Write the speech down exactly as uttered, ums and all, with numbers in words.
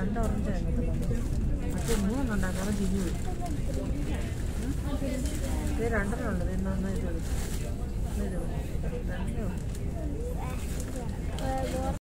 രണ്ട് ഓറഞ്ച് അതിനകത്തുള്ളത്. പക്ഷേ മൂന്നെണ്ണം ഉണ്ടാക്കാം. കാരണം ജിജു ഇത് രണ്ടെണ്ണം ഉള്ളത്. ഇന്നൊന്ന് ഇത്